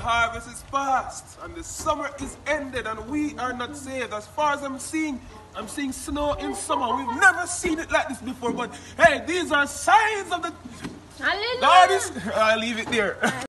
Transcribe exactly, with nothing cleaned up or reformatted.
harvest is past, and the summer is ended, and we are not saved. As far as I'm seeing, I'm seeing snow in summer. We've never seen it like this before, but hey, these are signs of the... Hallelujah. God is... I'll leave it there.